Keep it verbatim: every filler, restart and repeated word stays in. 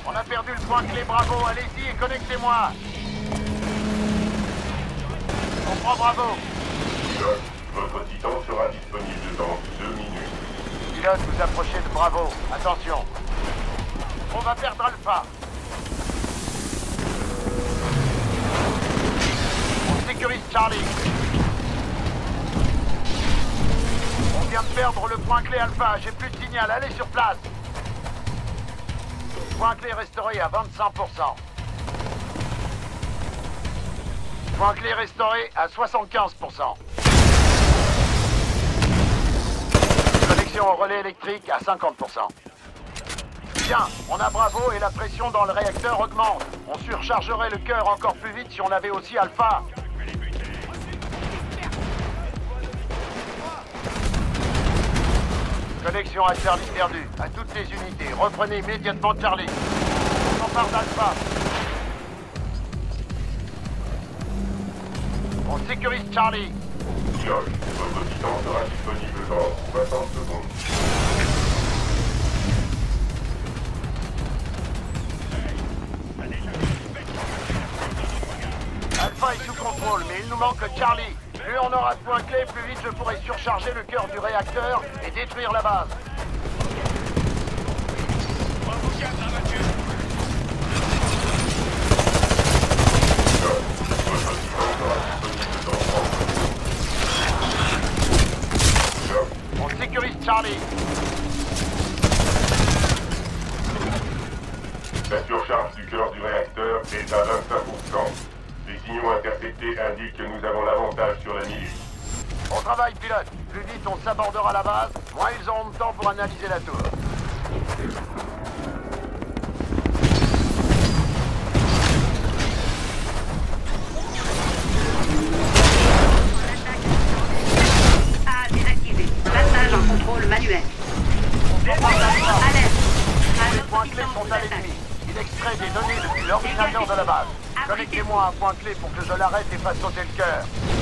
On a perdu le point clé Bravo, allez-y et connectez-moi. On prend Bravo. Pilote, votre titan sera disponible dans deux minutes. Pilote, vous approchez de Bravo. Attention. On va perdre Alpha. On sécurise Charlie. On vient de perdre le point clé Alpha. J'ai plus de signal. Allez sur place. Point clé restauré à vingt-cinq pour cent. Point clé restauré à soixante-quinze pour cent. Connexion au relais électrique à cinquante pour cent. Bien, on a Bravo et la pression dans le réacteur augmente. On surchargerait le cœur encore plus vite si on avait aussi Alpha. Connexion à Charlie perdue. À toutes les unités, reprenez immédiatement Charlie. On s'empare d'Alpha. On sécurise Charlie. Pilote, votre titan sera disponible dans soixante secondes. Alpha est sous contrôle, mais il nous manque Charlie. Plus on aura de points clés, plus vite je pourrai surcharger le cœur du réacteur et détruire la base. On sécurise Charlie. La surcharge du cœur du réacteur est à vingt-cinq pour cent. Les signaux interceptés indiquent que nous avons l'avantage sur la milice. On travaille, pilote. Plus vite on s'abordera la base, moins ils auront de temps pour analyser la tour. A désactivé. Passage en contrôle manuel. Alerte. Les points clés sont à l'ennemi. Il extrait des données depuis l'ordinateur de la base. Connectez-moi à un point clé pour que je l'arrête et fasse sauter le cœur.